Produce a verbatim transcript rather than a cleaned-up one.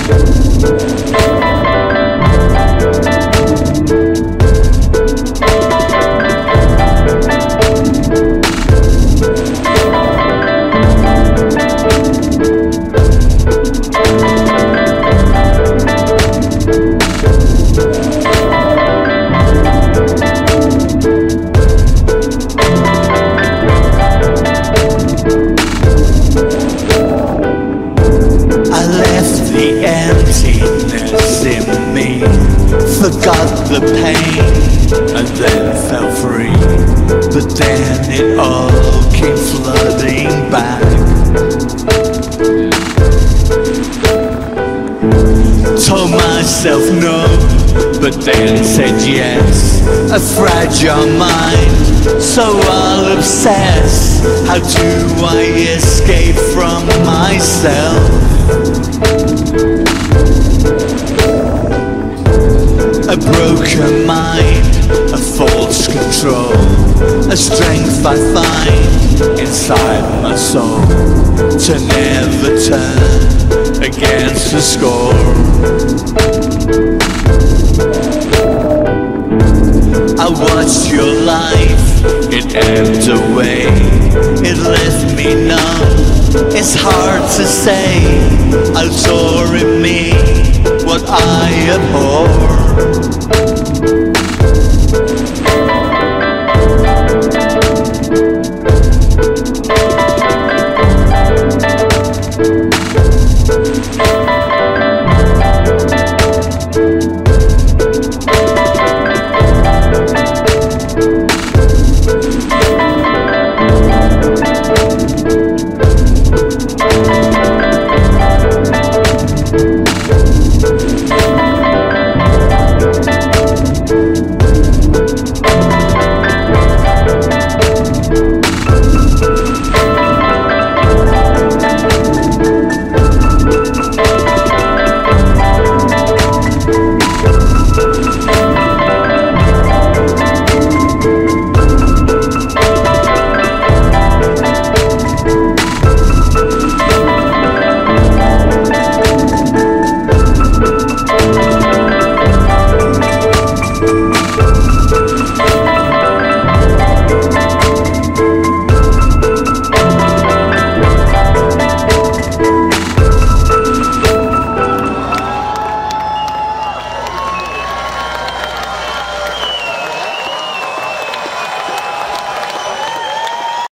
Forgot the pain and then fell free, but then it all came flooding back. Told myself no, but then said yes. A fragile mind, so I'll obsess. How do I escape from myself? A broken mind, a false control, a strength I find inside my soul, to never turn against the score. I watched your life, it ebbed away, it left me numb, it's hard to say. I'll tore in me what I abhor.